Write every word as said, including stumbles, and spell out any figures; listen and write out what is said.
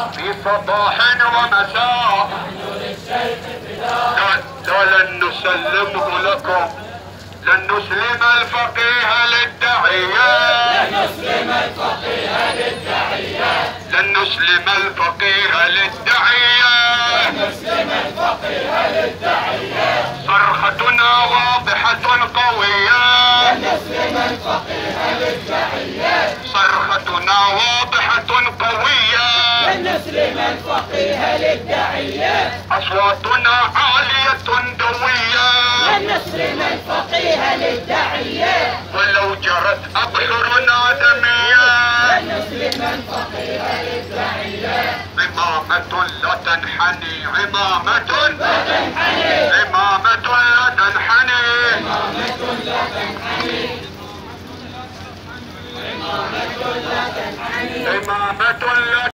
في صباح ومساء لا, لا لن نسلمه لكم، لن نسلم الفقيه للداعية، لن نسلم الفقيه للداعية، لن نسلم الفقيه للداعية، لن نسلم الفقيه للداعية. صرختنا واضحة قوية، لن نسلم الفقيه للداعية، صرختنا واضحة قوية، لن نسلم الفقيه للداعية. أصواتنا عالية دوية، لن نسلم الفقيه للداعية، ولو جرت أبحرنا دمية. لن نسلم الفقيه للداعية. عمامة لا تنحني، عمامة لا تنحني، عمامة لا تنحني، عمامة لا تنحني، عمامة لا تنحني، عمامة